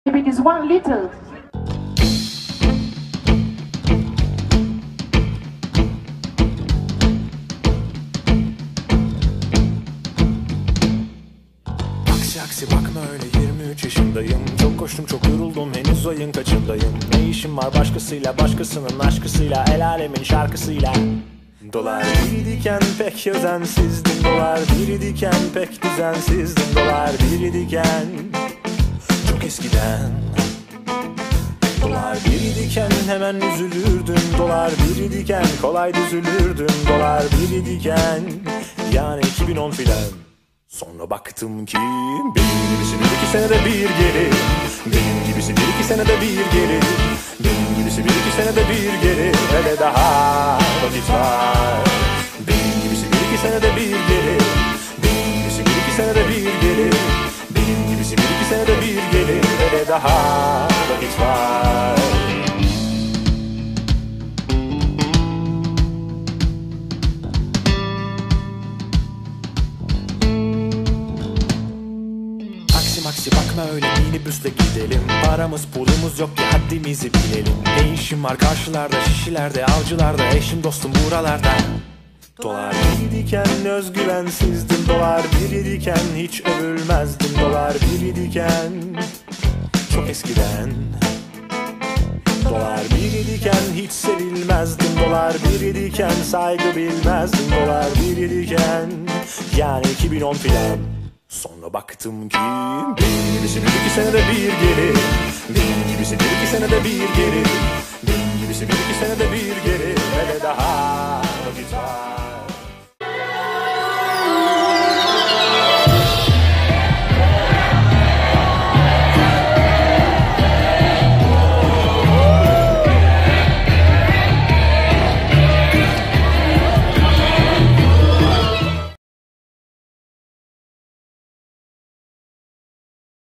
If it is 1 liter. Aksi bakma öyle 23 yaşındayım. Çok koştum çok yoruldum henüz ayın kaçındayım. Ne işim var başkasıyla, başkasının aşkısıyla, el alemin şarkısıyla. Dolar biriyken pek özensizdim. Dolar biriyken pek düzensizdim. Dolar biriyken çok eskiden. Dolar biriyken hemen üzülürdüm. Dolar biriyken kolay düzülürdüm. Dolar biriyken yani 2010 filan. Sonra baktım ki benim gibisi 1-2 senede bir gelir. Benim gibisi 1-2 senede bir gelir. Benim gibisi 1-2 senede bir gelir. Hele daha vakit var. Benim gibisi 1-2 senede bir gelir. Benim gibisi 1-2 senede bir gelir. Benim gibisi 1-2 senede bir gelir. Hele daha vakit var. Aksi bakma öyle minibüsle gidelim. Paramız pulumuz yok ki haddimizi bilelim. Ne işim var karşılarda, şişilerde, avcılarda, eşim dostum buralarda. Dolar biriyken özgüvensizdim. Dolar biriyken hiç övülmezdim. Dolar biriyken çok eskiden. Dolar biriyken hiç sevilmezdim. Dolar biriyken saygı bilmezdim. Dolar biriyken yani 2010 filan. Sonra baktım ki benim gibisi 1-2 senede bir gelir. Benim gibisi 1-2 senede bir gelir. Benim gibisi 1-2 senede bir gelir. Hele daha vakit var.